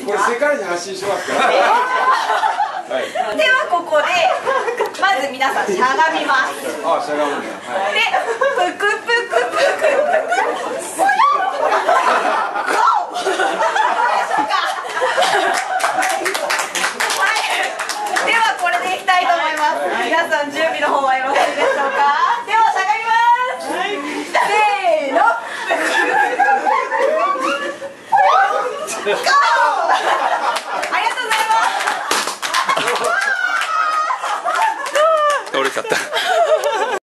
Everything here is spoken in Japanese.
これ世界に発信しますから。はい。 ではここでまず皆さんしゃがみます。 あ、しゃがむね。はい。 で、ぷくぷくぷくぷく。ではこれでいきたいと思います。皆さん準備の方はよろしいですか？